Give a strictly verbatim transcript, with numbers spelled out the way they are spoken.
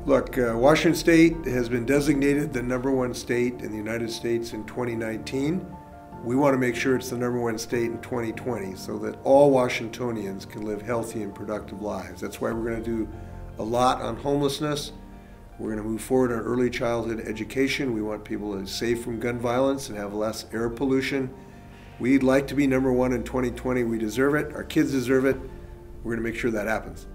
Look, uh, Washington State has been designated the number one state in the United States in twenty nineteen. We want to make sure it's the number one state in twenty twenty so that all Washingtonians can live healthy and productive lives. That's why we're going to do a lot on homelessness. We're going to move forward on early childhood education. We want people to be safe from gun violence and have less air pollution. We'd like to be number one in twenty twenty. We deserve it. Our kids deserve it. We're going to make sure that happens.